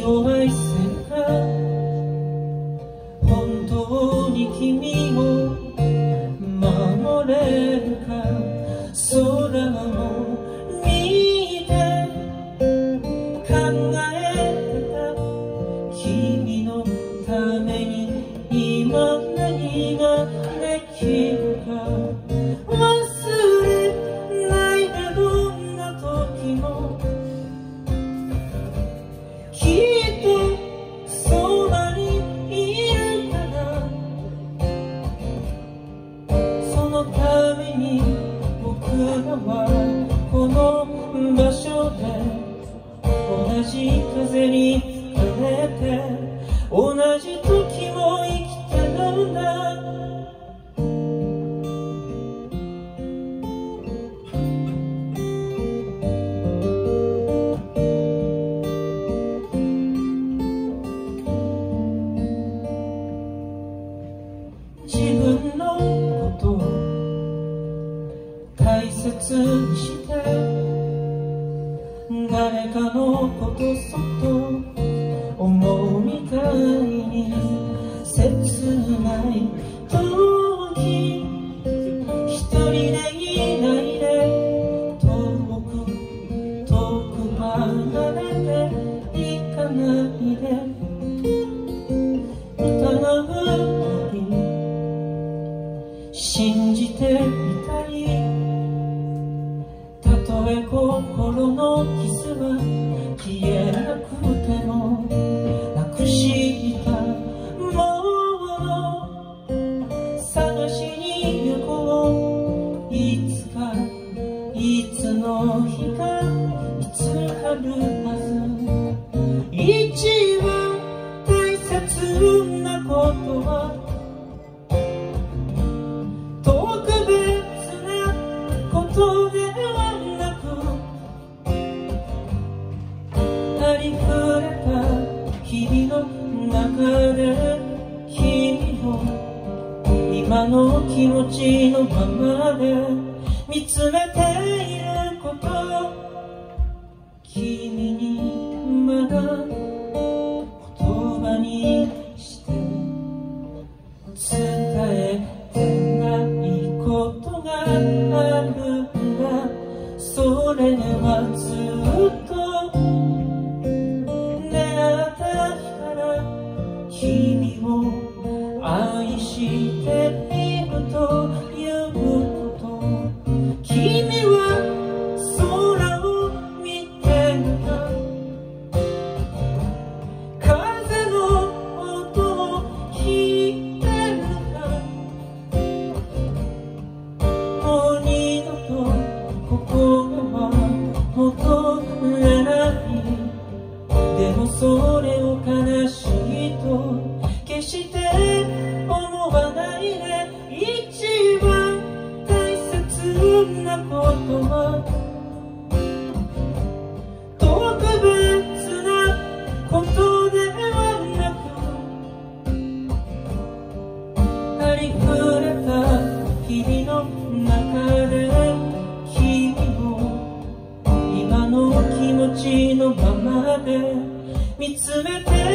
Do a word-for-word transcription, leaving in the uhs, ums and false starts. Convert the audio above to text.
君を愛せるか、本当に君を守れるか、空を見て考えてた、君のために今何ができるか、忘れないでどんな時もきっとそばにいるから、そのために僕らはこの場所で同じ風に吹かれて同じ時も生きてるんだ。自分のことを大切にして誰かのことそっと思うみたいに、切ない時一人でいないで、遠く遠く離れて行かないで、疑うに信じてみたい、たとえ心の傷は消えなくても、なくしたもの探しに行こう、いつかいつの日か見つかるはず。一番大切なことは特別なことではなく、ありふれた日々の中で君を今の気持ちのままで見つめていること、君にまだ言葉にして伝えてないことがあるんだ。それはずっと願った日から君を愛しているということ、君は空を見てるか、風の音を聞いてるか、もう二度とここは戻れない、でもそれを悲しいと決して思わないで、一番大切なことは特別なことではなく、ありふれた日々の中で君を今の気持ちのままで見つめて